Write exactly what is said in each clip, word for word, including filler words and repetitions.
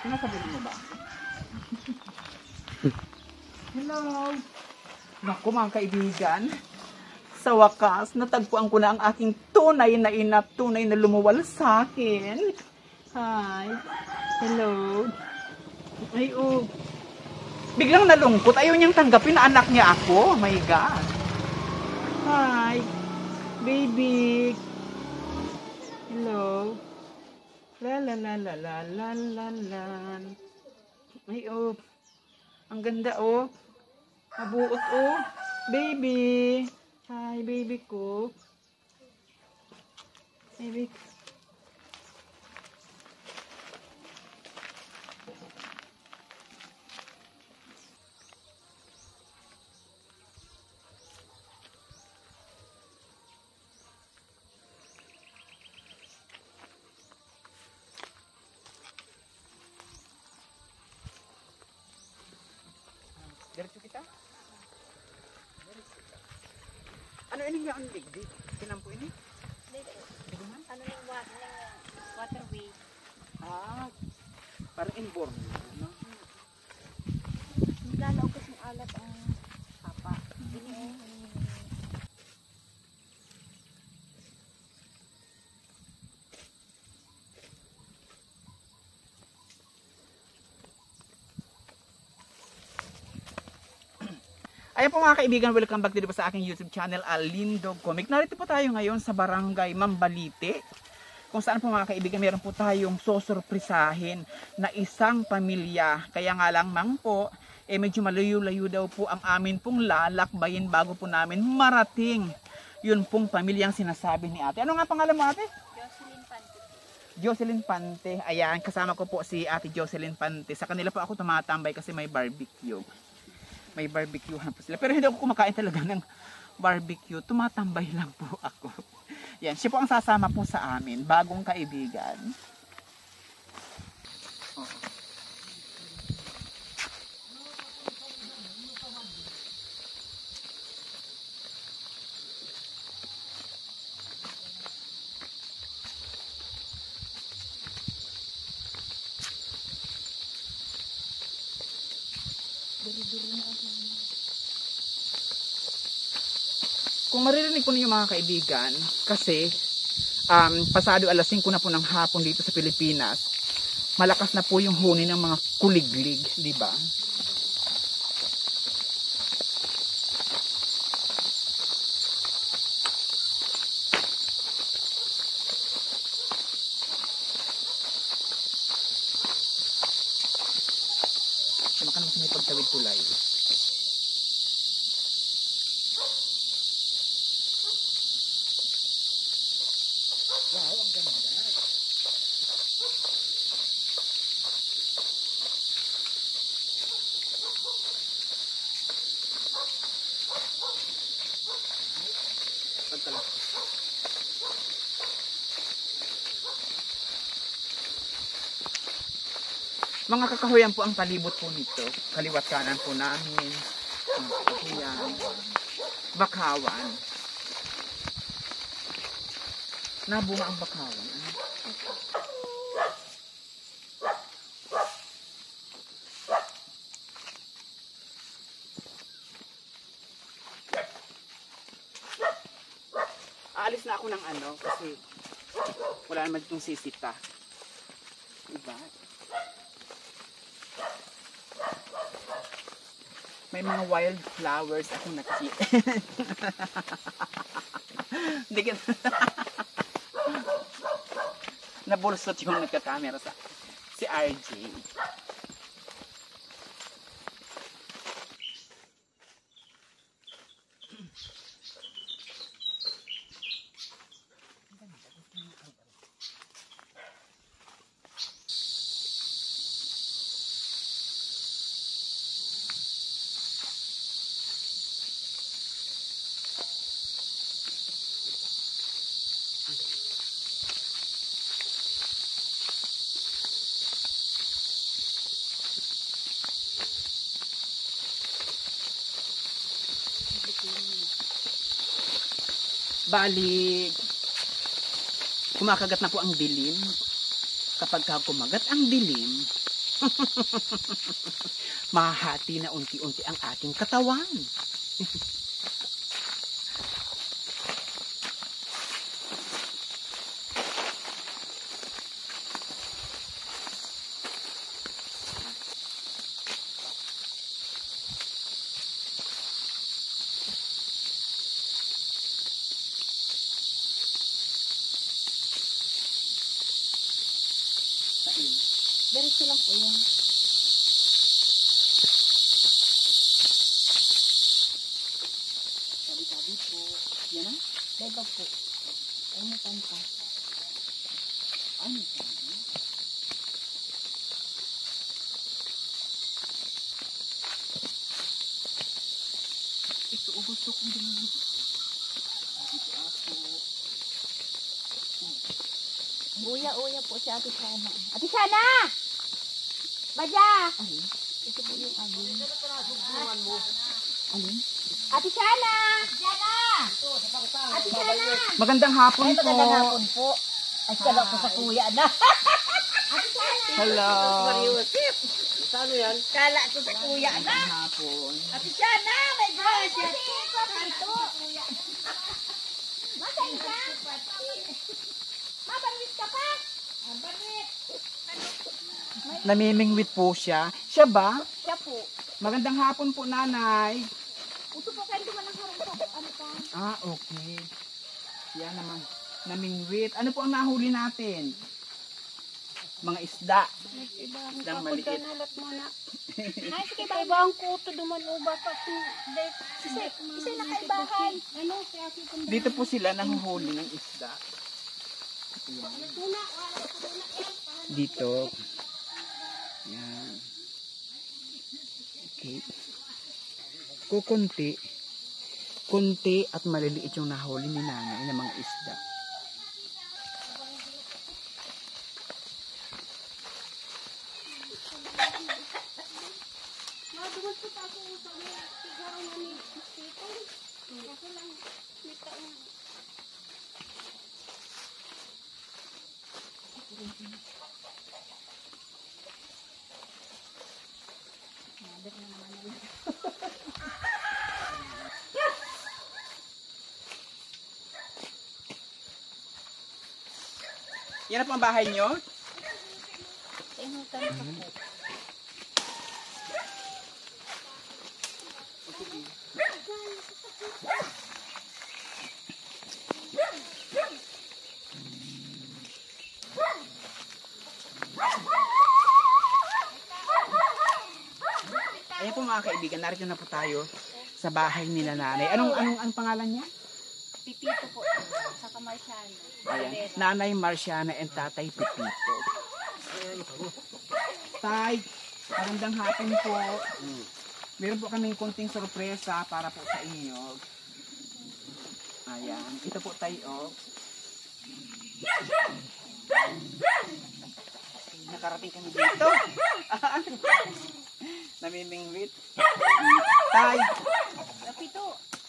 Sinasabihin mo ba? Hello! Naku mga kaibigan, sa wakas, natagpuan ko na ang aking tunay na ina, tunay na lumuwal sa akin. Hi! Hello! Ay, oh! Biglang nalungkot, ayaw niyang tanggapin na anak niya ako. Oh my God! Hi! Baby! Hello! La la la la la la la la. Ay, oh! Ang ganda, oh! Nabuot, oh! Baby! Hi, baby ko! Baby ko! Diretso kita? Ano ini nga ang digdig? Kinampo ini? Dito. Ano yung water, waterway? Ah, parang inborn. No? Naglalao kasi yung alat ang papa. Ini Ayan po mga kaibigan, welcome back dito po sa aking YouTube channel, Alindog Comic. Narito po tayo ngayon sa barangay Mambalite, kung saan po mga kaibigan, meron po tayong sosurprisahin na isang pamilya. Kaya nga lang mang po, eh medyo malayo-layo daw po ang amin pong lalakbayin bago po namin marating yun pong pamilyang sinasabi ni ate. Ano nga pangalan mo ate? Jocelyn Pante. Jocelyn Pante. Ayan, kasama ko po si ate Jocelyn Pante. Sa kanila po ako tumatambay kasi may barbecue. May barbecuehan po sila. Pero hindi ako kumakain talaga ng barbecue. Tumatambay lang po ako. Yan. Siya po ang sasama po sa amin. Bagong kaibigan. Oh. Kung maririnig po ninyo mga kaibigan, kasi um, pasado alas singko na po ng hapon dito sa Pilipinas, malakas na po yung huni ng mga kuliglig, di ba? Sama ka naman sa may pagtawid tulay. Wow, ang ganda. Pagkala. Mga kakahuyan po ang palibot po nito. Kaliwat kanan po namin. Mga kakahuyan. Bakawan. Nabunga ang bakawan. Aalis na ako ng ano kasi wala naman itong sisita. Diba? May mga wild flowers akong nakikita. Hindi ka nabulsot yung nagka-camera sa si R J. Bali, kumakagat na po ang dilim. Kapag kumagat ang dilim, Mahati na unti-unti ang ating katawan. Diretso lang po yan. Tabi-tabi po. Yan na? Diba po? Ano kanta? Ano sabi? Ito, gusto kong din. Ito ako. Uya-uya po si Ate Shana. Ate Shana! Badya! Alin? Ito po yung agin. Alin? Ate Shana! Shana! Ate Shana! Magandang hapon po. po. Ay, kala ko sa kuya na. Ate Shana! Hello. Mariusip. Saan yan? Kala ko sa kuya na. Magandang hapon. Ate Shana! My God! Ito. Masay ka? Mabanwit ka pa? Mabanwit. Namimingwit po siya. Siya ba? Siya po. Magandang hapon po, nanay. Uto po kayo naman ang harong po. Ano pa? Ah, okay. Yan naman. Namingwit. Ano po ang nahuli natin? Mga isda. Ibang Isdang maliit. nalat mo na. Ay, sige ba? Ibang kuto duman o baka kung isa, isa nakaibahan. Ano? Dito po sila nanguhuli ng isda. Ayan. Dito. Yan. Okay. Kukunti. Kunti at maliliit yung nahuli ni nanay ng mga isda. Yan na po ang bahay nyo? Ayan po mga kaibigan, narito na po tayo sa bahay nila nanay. Anong, anong, anong pangalan niya? Pipito po. Sa Kamarsyano. Ayan. Nanay Marciana and Tatay Pepito. Tay, magandang hapon po. Meron po kaming konting sorpresa para po sa inyo. Ayan. Ito po tayo. Nakarating kami dito. Namimingwit. Tay. Pipito.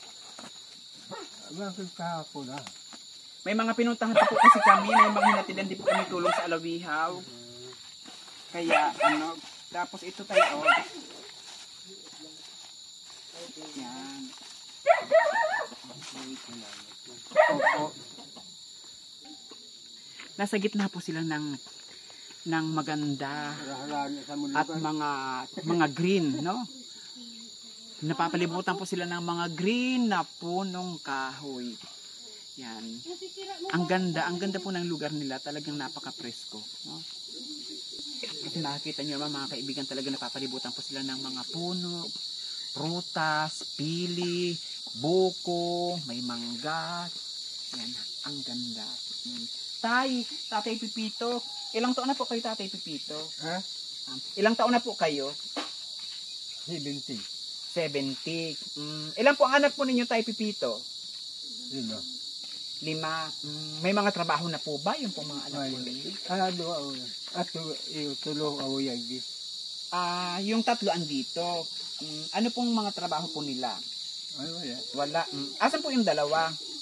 Bakit kahapon ah? May mga pinuntahan pa po kasi kami, may mga hinatilan din po kami tulong sa Alawihaw. Kaya ano, tapos ito tayo. Oh. Yan. Opo. Nasa gitna po sila ng ng maganda at mga mga green, no? Napapalibutan po sila ng mga green na punong kahoy. Yan. Ang ganda, ang ganda po ng lugar nila, talagang napaka-presko, no? Kasi nakikita niyo naman mga kaibigan, talaga napapalibutan po sila ng mga puno, prutas, pili, buko, may mangga. Yan, ang ganda. Hmm. Tay, Tatay Pipito, ilang taon na po kayo, Tatay Pipito? Ha? Um, ilang taon na po kayo? seventy. seventy. Mm, ilan po ang anak po ninyo, Tay Pipito? Lima. Lima. Mm, may mga trabaho na po ba yung pong mga anak po ninyo? Ah, doon ako. At tulong ako yan. Ah, yung tatlo andito. Mm, ano pong mga trabaho po nila? Ay, wala. Wala. Mm, asan po yung dalawa?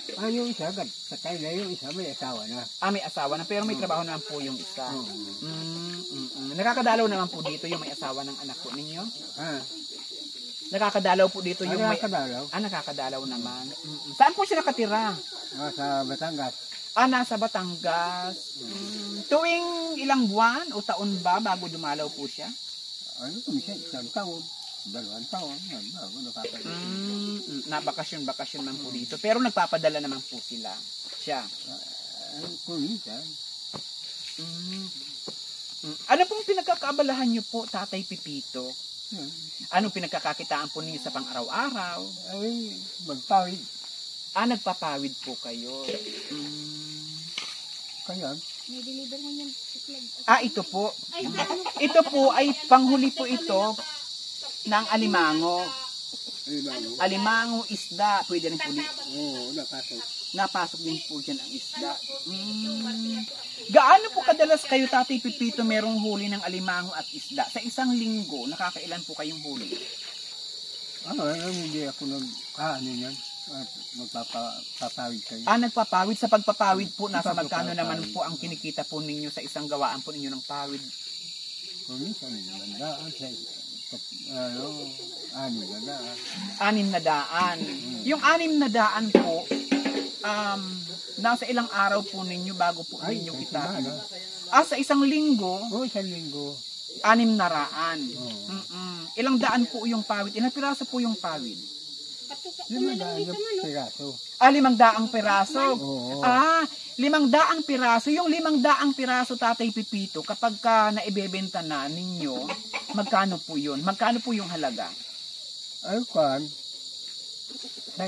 Ah, yung isa, patay na yung isa, may asawa na. Ah, may asawa na, pero may trabaho naman po yung isa. Oo. Mm, mm, mm. Nakakadalaw naman po dito yung may asawa ng anak po ninyo? Ah, Nakakadalaw po dito yung yung may... nakakadalaw. Ah, nakakadalaw naman. Mm-mm. Saan po siya nakatira? Ah, sa Batangas. Ah, nasa Batangas. Mm. Tuwing ilang buwan o taon ba bago dumalaw po siya? Ano, kumisa, isang taon. Dalawang taon. Yan, bago nakakadalaw. Mm, mm, na bakasyon-bakasyon man po dito. Pero nagpapadala naman po sila. Siya. Ano, kumisa. Mm. Mm. Ano pong pinagkakaabalahan niyo po, Tatay Pipito? Yan. Anong pinagkakakitaan po ninyo sa pang-araw-araw? Ay, magpawid. Ah, nagpapawid po kayo. Mm. Kaya, May deliver na yan. Itlog. Ah, ito po. Ay, ano? Ito po ay panghuli po ito ng alimango. ay, bago. Alimango, isda. Pwede rin po di- Oo, nakasok. napasok din po dyan ang isda. Mm. Gaano po kadalas kayo, Tatay Pipito, merong huli ng alimango at isda? Sa isang linggo, nakakailan po kayong huli? Ano, ano, hindi ako nag, ah, ano yan, at magpapawid kayo. Ah, nagpapawid. Sa pagpapawid po, nasa Pagpapawid. magkano naman po ang kinikita po ninyo sa isang gawaan po ninyo ng pawid? Kumisa, mandaan sa, sa, ano, ano, mandaan. Anim na daan. Yung anim na daan po, um, nasa ilang araw po ninyo bago po Ay, ninyo sa kita. semana. Ah, sa isang linggo, Oo, isang linggo. anim na raan. Oo. Mm-mm. Ilang daan po yung pawid? Ilang piraso po yung pawid? Patuka. Lima daan na piraso. Ah, limang daang piraso. Oo. Ah, limang daang piraso. Yung limang daang piraso, Tatay Pipito, kapag ka naibebenta na ninyo, magkano po yun? Magkano po yung halaga? Ay, kwan, sa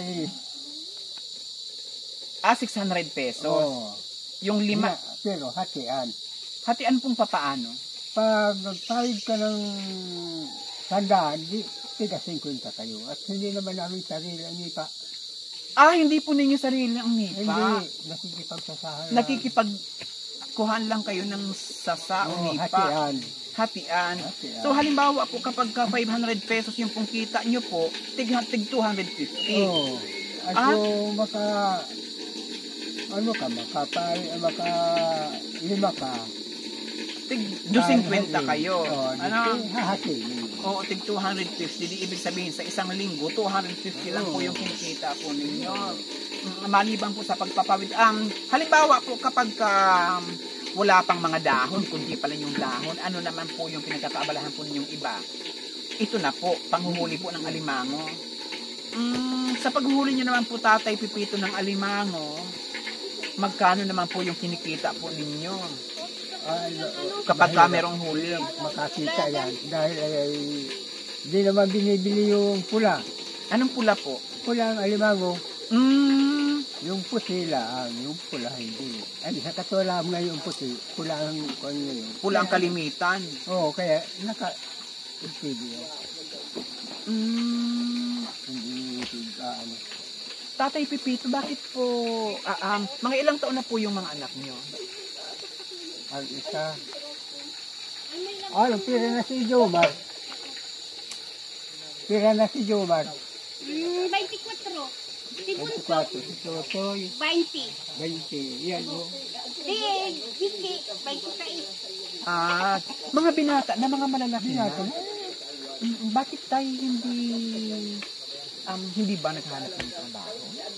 Ah, six hundred pesos. Oo. Yung lima, Na, pero hatian. hatian pong papaano? Pag nagpawid ka ng tandaan, di, tiga fifty kayo. At hindi naman namin sarili ang nipa. Ah, hindi po ninyo sarili ang nipa. Hindi, nakikipagsasahan. Nakikipagkuhan lang kayo ng sasa o Oo, nipa. hatian. Hatian. Hatian. So, halimbawa po, kapag ka five hundred pesos yung pong kita nyo po, tig, tig two hundred fifty. Oo. At Ah. yung maka, ano ka, makapay, maka, lima ka. Tig two fifty kayo. Oo, Ano? hahati. Oo, tig two hundred fifty. Di ibig sabihin, sa isang linggo, two hundred fifty lang po yung kinikita po ninyo. Mm, Maliban po sa pagpapawid. Um, halimbawa po, kapag um, wala pang mga dahon, kundi pala yung dahon, ano naman po yung pinagkakaabalahan po ninyong iba? Ito na po, panghuhuli po ng alimango. Mm, sa paghuli nyo naman po, Tatay Pipito, ng alimango, magkano naman po yung kinikita po ninyo Ay, kapag ka merong huli? makakita yan. Dahil ay, di naman binibili yung pula. Anong pula po? Pula ang alimango. Mm, Yung puti lang, yung pula hindi. Ay, sa katulang ngayon puti, pula ang kung ngayon. pula ang kalimitan. Oo, kaya naka, hindi, Mm, hindi, uh, ano. Tatay Pipito, bakit po, ah, um, mga ilang taon na po yung mga anak nyo? Ang isa, ano, pira na si Jomar. Pira na si Jomar. Mm, twenty-four. Si Bunso. twenty-four, si Totoy, twenty. twenty, yan o. Di, Vicky. twenty-six. Ah, mga binata na mga malalaki na. Binata. Mm, bakit tayo hindi, um, hindi ba naghanap ng trabaho?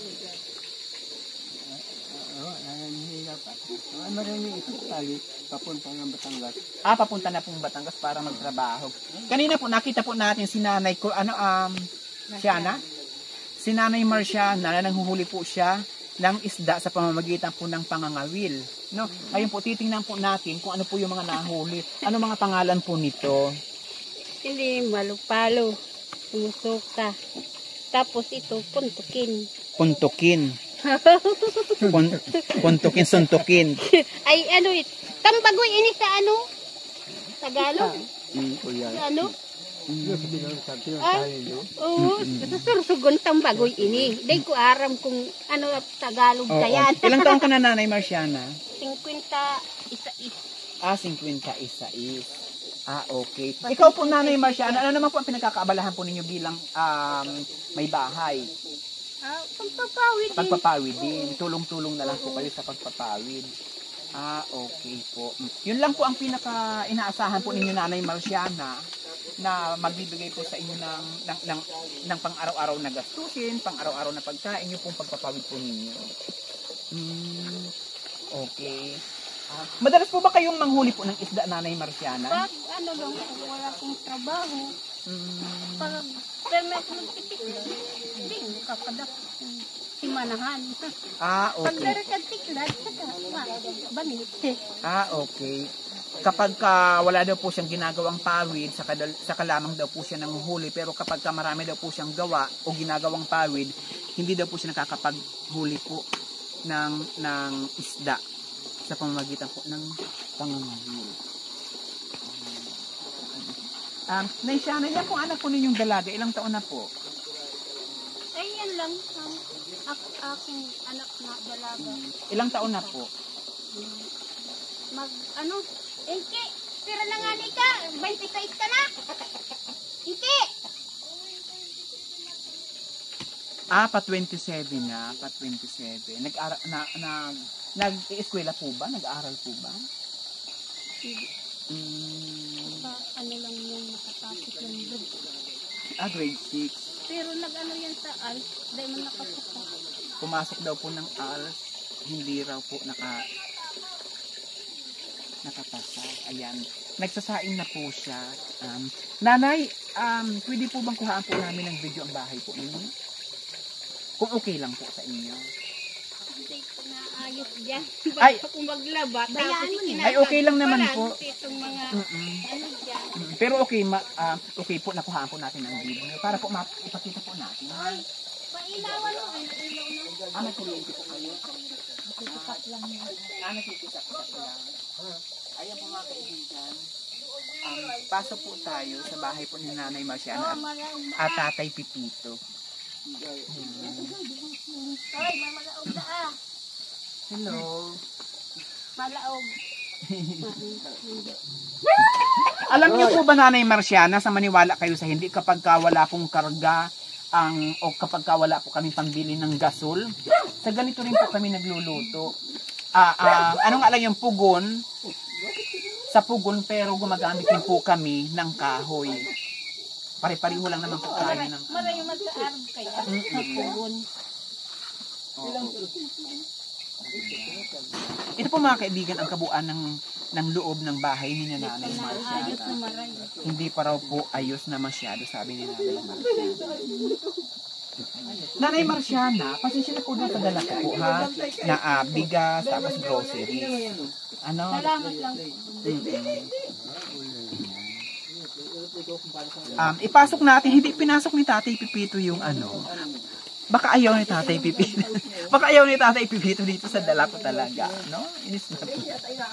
Oo, ang hirap. Ah, marami isang tali, papunta ng Batangas. Ah, papunta na pong Batangas para magtrabaho. Kanina po, nakita po natin si nanay ko, ano, um, Siana? Si nanay Marciana, na nanghuhuli po siya ng isda sa pamamagitan po ng pangangawil. No? Ngayon po, titingnan po natin kung ano po yung mga nahuli. Ano mga pangalan po nito? Hindi, malupalo. Sumusuka. Tapos ito, puntukin. Puntukin. Pun puntukin, suntukin. Ay, ano it? Tambagoy ini sa ano? Tagalog? Hmm, o yan. Sa ano? Yung pinag-sabi ng Ay. tali, no? Oo, sa sursugon tambagoy ini. Day ko aram kung ano Tagalog Oo. kayan. Ilang taon ka na, nanay Marciana? Cinquenta isa is. Ah, fifty-one is. Ah, okay. Ikaw po, nanay Marciana, ano naman po ang pinagkakaabalahan po ninyo bilang um, may bahay? Ah, pampapawid din. Pagpapawid din. Tulong-tulong na lang po kayo sa pagpapawid. Ah, okay po. Mm. Yun lang po ang pinaka inaasahan po ninyo, Nanay Marciana, na magbibigay po sa inyo ng, ng, ng, ng pang-araw-araw na gastusin, pang-araw-araw na pagkain, yung pong pagpapawid po ninyo. Mm, okay. Ah, madalas po ba kayong manghuli po ng isda, Nanay Marciana? Pag ano lang, kung wala akong trabaho, Mm, pag permit magtipik, hindi, kakadak. Simanahan. ah, Pag okay. darat ang tiklad, saka, banit. Ah, okay. Kapag ka wala daw po siyang ginagawang pawid, saka, dal- saka lamang daw po siya nanguhuli. Pero kapag ka marami daw po siyang gawa o ginagawang pawid, hindi daw po siya nakakapaghuli po ng, ng isda sa pamamagitan po ng pangangahuli. Um, Naisya, yan po anak po ninyong dalaga. Ilang taon na po? Ay, yan lang. Ang ak- aking anak na dalaga. Ilang taon na po? Mag, ano? Inki, tira na nga ni ka. twenty-five ka na. Inki! Ah, pa twenty-seven na, pa twenty-seven. Nag-aral na nag nag-eskwela po ba? Nag-aaral po ba? Mm, Sa ano lang yung nakatapos lang doon. ah, grade six. Pero nag-ano yan sa A L S, dahil man nakapusa. Pumasok daw po ng A L S, hindi raw po naka nakapasa. Ayan. Nagsasaing na po siya. Um, nanay, um, pwede po bang kuhaan po namin ng video ang bahay po ninyo? Kung okay lang po sa inyo. Hindi ko naayos dyan. Ay! Basta kung maglaba, Bayaan tapos mo na. Ay, okay lang naman po. Itong mga, Mm-mm. ano dyan. Mm, Pero okay, ma, ah, okay po, nakuhaan po natin ng video para po ma- ipakita po natin. Ay, pailawan mo. Ay, nailaw na. Ah, nagkuliente po kayo. Nakikisak lang yun. Ah, nakikisak lang. Ayan po mga kaibigan. Um, pasok po tayo sa bahay po ni Nanay Marciana Oh, malaog na. at Tatay Pipito. Ay, may malaog na ah. Hello. Malaog. Alam niyo po ba, Nanay Marciana, sa maniwala kayo sa hindi, kapag ka wala pong karga ang o kapag ka wala po kami pambili ng gasol, sa ganito rin po kami nagluluto. Ah, ah, ano nga lang yung pugon, sa pugon, pero gumagamit din po kami ng kahoy. Pare-pareho lang naman po tayo ng Maray mag-aarab kaya. Sa pugon. Ito po mga kaibigan ang kabuuan ng ng loob ng bahay ni Nanay Ayos Marciana. na maray. Hindi pa raw po ayos na masyado, sabi ni Nanay Marciana. Nanay Marciana, pasensya na po doon sa dala ko po, ha? Na ah, bigas, tapos groceries. Ano? Salamat lang. Um, ipasok natin, hindi pinasok ni Tatay Pipito yung ano. Baka ayaw ni Tatay Pipito. Baka ayaw ni Tatay Pipito dito sa dala ko talaga, no? Inis na po.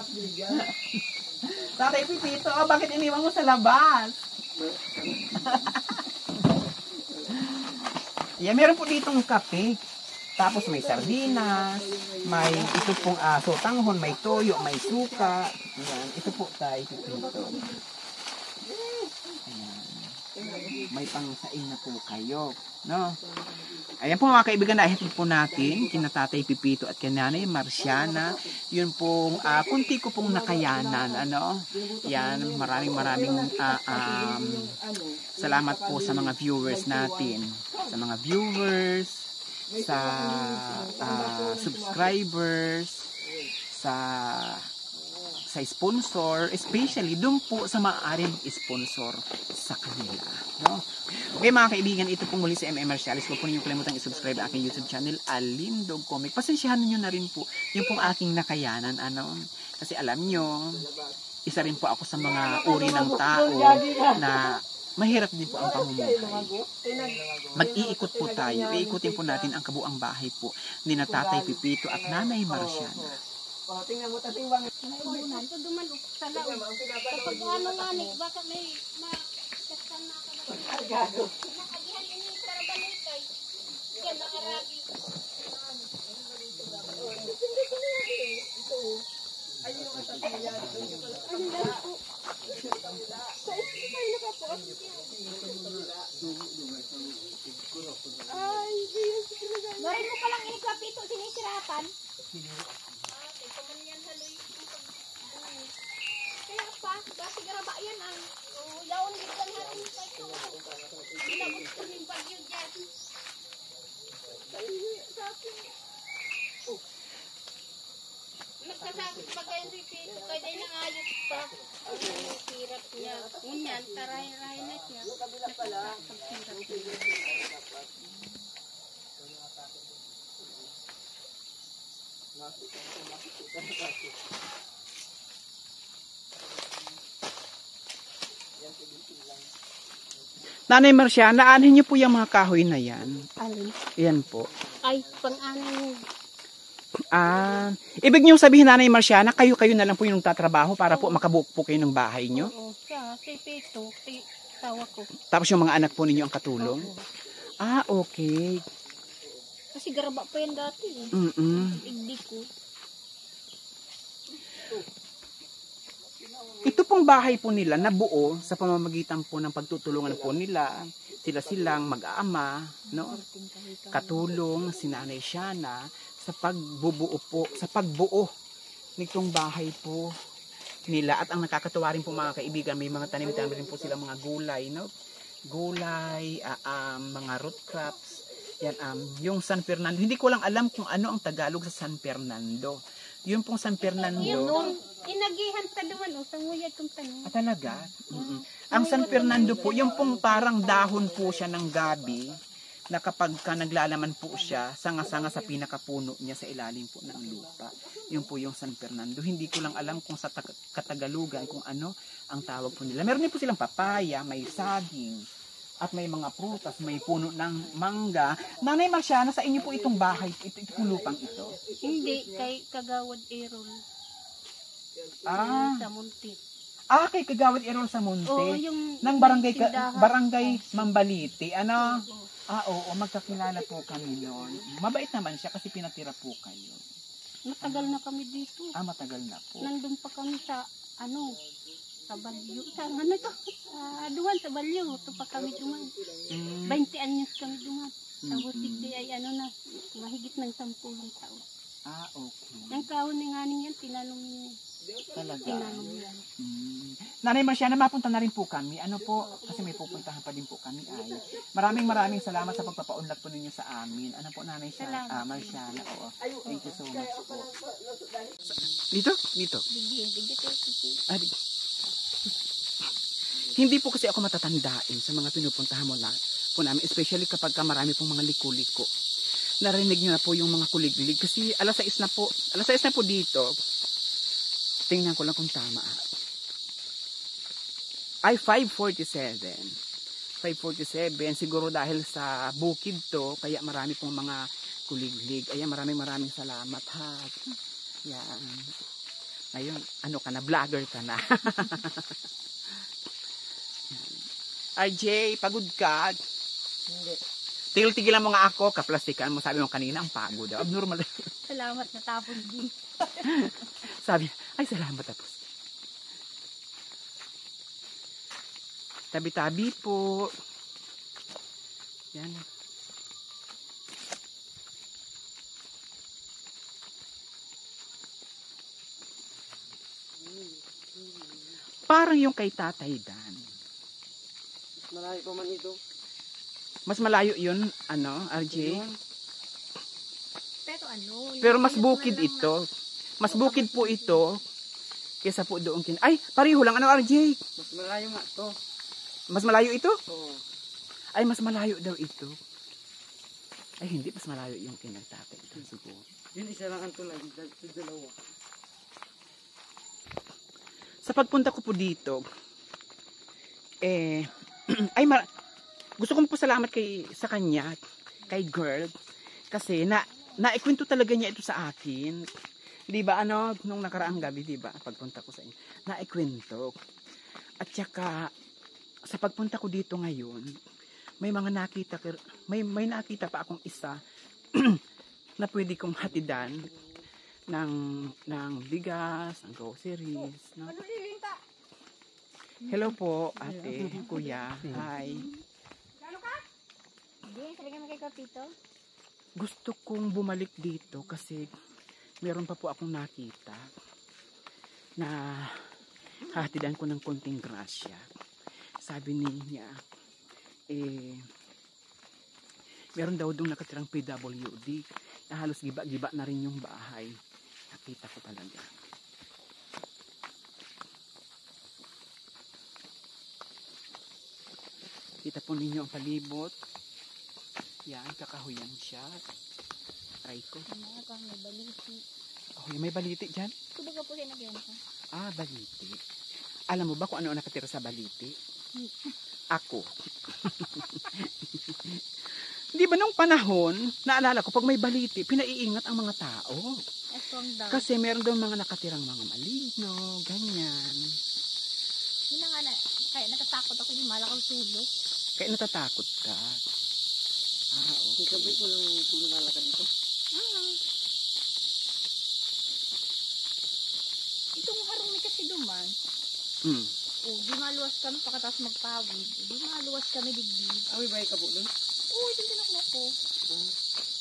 Tatay Pipito, oh, bakit iniwan mo sa labas? Yeah, meron po ditong kape. Tapos may sardinas, may ito pong aso, tanghon, may toyo, may suka. Ayan, ito po tayo Pipito. May pangsaing na po kayo, no? Ayan po mga kaibigan, nahitin po natin kina Tatay Pipito at kina Nanay Marciana. Yun pong uh, kunti ko pong nakayanan, ano? Yan, maraming maraming uh, um, salamat po sa mga viewers natin, sa mga viewers, sa uh, subscribers, sa sa sponsor, especially doon po sa maaaring sponsor sa kanila, no? Okay mga kaibigan, ito po muli si M M Marciales. Huwag po ninyo kalimutan i-subscribe ang aking YouTube channel, Alindog Comic. Pasensyahan niyo na rin po yung pong aking nakayanan, ano? Kasi alam nyo, isa rin po ako sa mga uri ng tao na mahirap din po ang pamumuhay. Mag-iikot po tayo. Iikutin po natin ang kabuang bahay po ni na Tatay Pipito at Nanay Marciana. Ito duman sa laog. Kapag ano nga ni, baka may makastan na ka na. Nakagihan din yung karabanitay. Yan, nakaragi. Ay, Nagkasakit pa kayo repeat, kaya din nangayos pa. Ang sirap niya. Ngunyan, taray-ray na siya. Nagkasakit niya. Nanay Marcia, naanin niyo po yung mga kahoy na yan. Alin? Yan po. Ay, pang-anin. Ah, ibig niyo sabihin, Nanay Marcia, na kayo-kayo na lang po yung tatrabaho para po makabuok po kayo ng bahay niyo? Oo, siya, si Pito, si tawa ko. Tapos yung mga anak po ninyo ang katulong? Oo. Ah, okay. Kasi garaba pa yan dati eh. Mm-mm. Igdi ko. Ito pong bahay po nila nabuo sa pamamagitan po ng pagtutulungan po nila. Sila silang mag-aama, no? Katulong si Nanay Shana sa pagbubuo po, sa pagbuo nitong bahay po nila. At ang nakakatuwa rin po mga kaibigan, may mga tanim-tanim rin po sila mga gulay, no? Gulay, uh, um, mga root crops. Yan, um, yung San Fernando. Hindi ko lang alam kung ano ang Tagalog sa San Fernando. Yung pong San Fernando. Yung doon, inagihan sa duman, o, sanguyag kong tanong. Ah, talaga? Mm-mm. Ang San Fernando po, yung pong parang dahon po siya ng gabi, na kapag ka naglalaman po siya, sanga-sanga sa pinakapuno niya sa ilalim po ng lupa. Yun po yung San Fernando. Hindi ko lang alam kung sa Katagalugan, kung ano ang tawag po nila. Meron din po silang papaya, may saging, at may mga prutas, may puno ng mangga. Nanay Marcia, sa inyo po itong bahay, ito, ito lupang ito? Hindi, kay Kagawad Erol. Ah. Sa Munti. Ah, kay Kagawad Erol sa Monte. Oo, yung ng barangay, ka, tindahan. barangay Mambaliti. Ano? Ah, oo, magkakilala po kami noon. Mabait naman siya kasi pinatira po kayo. Matagal na kami dito. Ah, matagal na po. Nandun pa kami sa, ano, sa Balyo. Sa, ano to? Uh, duwan sa Balyo. Ito pa kami duman. Mm. twenty anyos kami duman. Sa Mm-mm. Husig di ay ano na, mahigit ng sampulong taon. Ah, okay. Ang kahon ni nga niyan, tinanong niya. Talaga. Tinanong niya. Mm. Nanay Marcia, na mapunta na rin po kami. Ano po, kasi may pupuntahan pa din po kami ay. Maraming maraming salamat sa pagpapaunlad po ninyo sa amin. Ano po, Nanay Shana? Salamat. Ah, Marciana, oo. Thank you so much po. Dito? Dito. Digi, digi tayo. Ah, di- Hindi po kasi ako matatandain sa mga pinupuntahan mo na po namin, especially kapag ka marami pong mga liko-liko. Narinig niyo na po yung mga kuliglig kasi alas sais na po. Alas sais na po dito. Tingnan ko lang kung tama. Ay, five forty-seven. five forty-seven. Siguro dahil sa bukid to, kaya marami pong mga kuliglig. Ayan, maraming maraming salamat ha. Yan. Ngayon, ano ka na? Vlogger ka na. R J, pagod ka? Hindi. Tigil-tigilan mo nga ako, kaplastikan mo. Sabi mo kanina, ang pagod. Abnormal. Salamat na tapon din. Sabi, ay salamat tapos. Tabi-tabi po. Yan. Parang yung kay Tatay Dan. Malayo pa man ito. Mas malayo yun, ano, R J? Pero ano? Pero mas bukid ito. Mas bukid po ito kaysa po doon kin. Ay, pareho lang. Ano, R J? Mas malayo nga to. Mas malayo ito? Oo. Ay, mas malayo daw ito. Ay, hindi. Mas malayo yung kinagtatay ito siguro. Yun isa lang ang tulad. Sa dalawa. Sa pagpunta ko po dito, eh, ay, mar- gusto kong po salamat kay, sa kanya, kay girl, kasi na, naikwento talaga niya ito sa akin. Di ba, ano, nung nakaraang gabi, di ba, pagpunta ko sa inyo, naikwento. At saka, sa pagpunta ko dito ngayon, may mga nakita, may, may nakita pa akong isa, na pwede kong hatidan, ng, ng bigas, ng groceries, no? Hello po, ate, kuya, hi. Hindi, talaga mo kay Kapito? Gusto kong bumalik dito kasi meron pa po akong nakita na hatidan ko ng konting grasya. Sabi niya, eh, Meron daw doon nakatirang P W D. Na halos giba-giba na rin yung bahay. Nakita ko talaga. Kita po ninyo ang palibot. Yan, kakahuyan siya. Try ko. Ano ka, may baliti. Oh, may baliti dyan? Kubaga po sinagyan ko. Ah, baliti. Alam mo ba kung ano ang nakatira sa baliti? Ako. Di ba nung panahon, naalala ko, pag may baliti, pinaiingat ang mga tao. Ito ang dog. Kasi meron daw mga nakatirang mga maligno, ganyan. Yun na nga na, kaya natatakot ako yung malakaw sulok. Kaya natatakot ka. Ah, okay. Sabay ko lang tulong alaka dito. Ah. Itong harong kasi duman. Hmm. O, di maluwas kami pagkatapos magpawid. Di maluwas kami digdig. Awi ba ka po doon? Oo, itong tinaklo ko.